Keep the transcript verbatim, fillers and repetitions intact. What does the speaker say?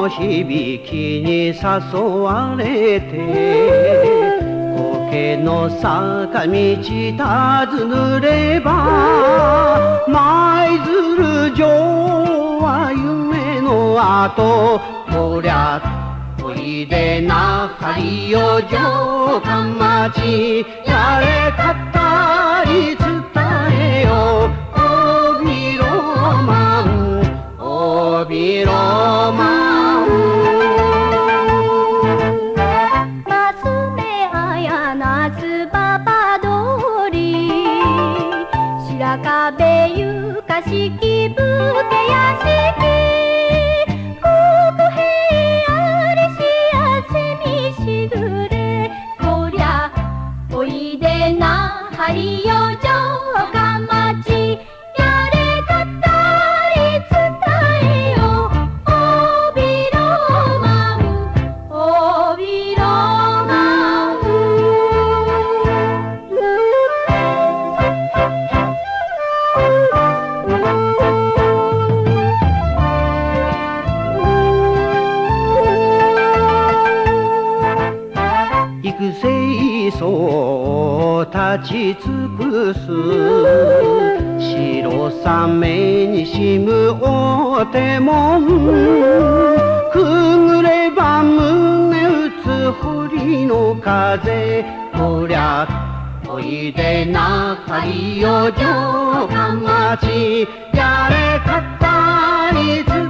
の響きに誘われて苔の坂道尋ぬれば舞鶴城は夢の跡こりゃおいでなはりよ城下町やれ語り伝えよ帯ロマン帯ロマン娘綾夏馬場通り白壁床敷武家屋敷ハリヨ城下町やれ語り伝えよ帯ロマン帯ロマン幾世層立ち尽くす白さ目にしむお手門くぐれば胸打つ堀の風こりゃおいでなはりよ城下町やれ語り伝